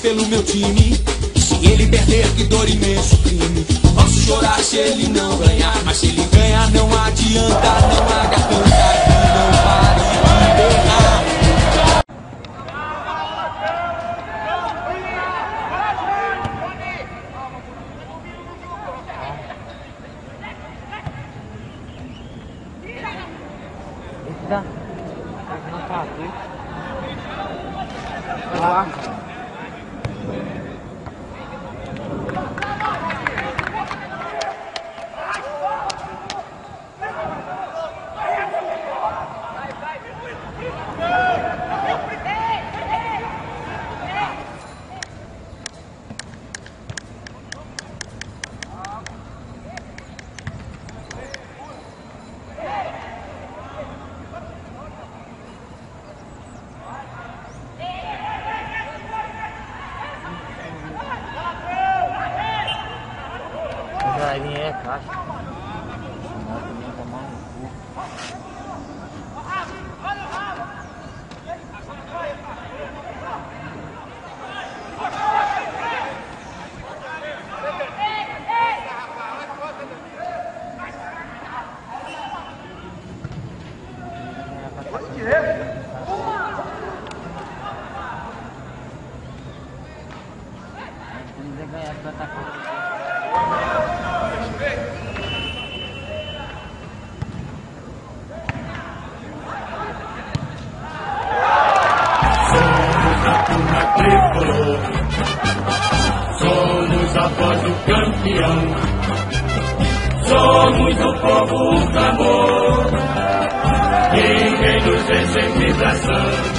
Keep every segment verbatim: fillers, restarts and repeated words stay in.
pelo meu time. Se ele perder, que dor, imenso crime. Posso chorar se ele não ganhar, mas se ele ganhar não adianta, não há garganta que não pare de berrar. Tá. Não tá aqui. Vai lá. Vai vir é caixa. Senão também tomar no cu. Ganhar do atacante. Somos a voz do campeão, somos o povo, o clamor, ninguém nos vê sem vibração.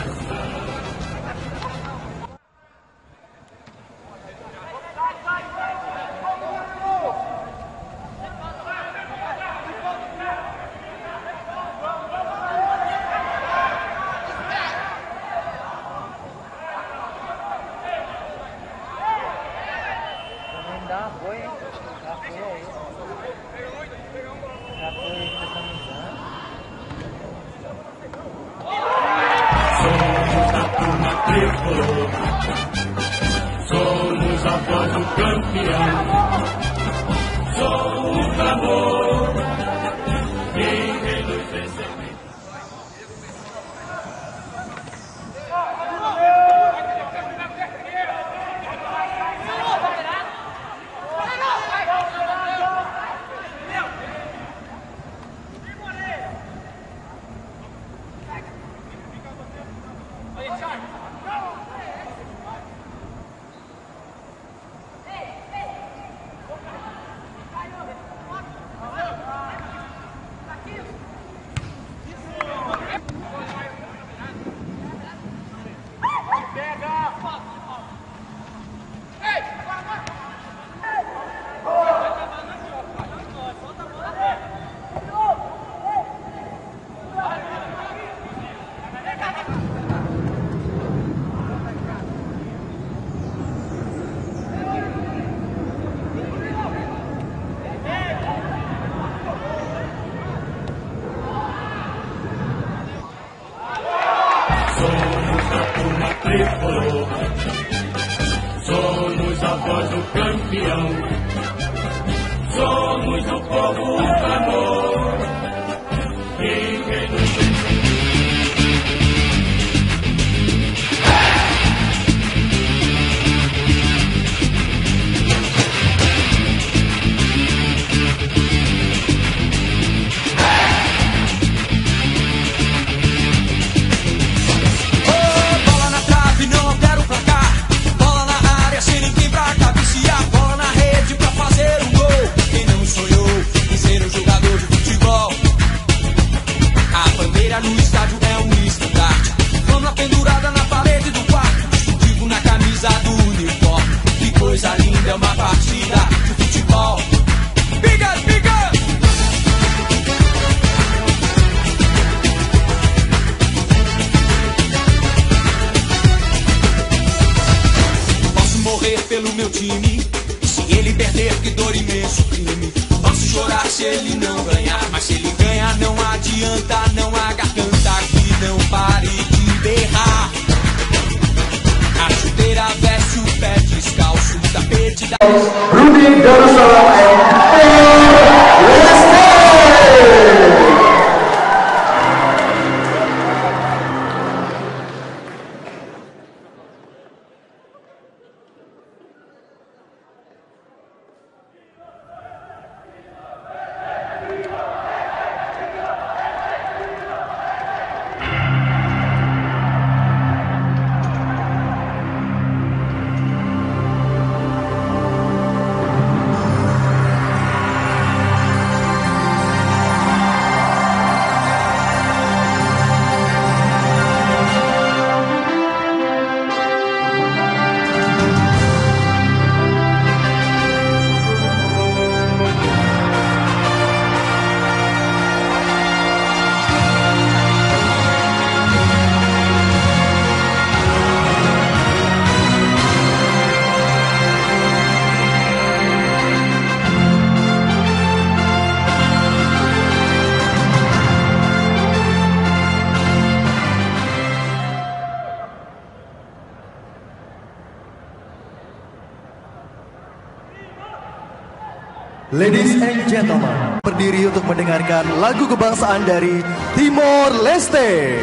Dá apoio, hein? Dá apoio aí. Dá apoio aí pra camisão. Somos a turma tricolor, somos a voz do campeão, somos o clamor, ninguém nos vê sem. Somos a turma tricolor, somos a voz do campeão, somos o povo, o clamor, ninguém nos vê. No estádio é um estandarte, fama pendurada na parede do quarto, distintivo na camisa do uniforme. Que coisa linda, é uma partida de futebol. Bigas, bigas! Posso morrer pelo meu time, se ele perder, que dor, imenso crime. Posso chorar se ele não ganhar, mas se ele ganhar não adianta, não há garganta que não pare de berrar. A chuteira velha identidade. Rudy Darussalam and Leste. Ladies and gentlemen, berdiri untuk mendengarkan lagu kebangsaan dari Timor Leste.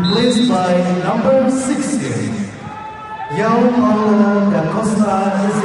replaced by number sixteen, Yao Paulo da Costa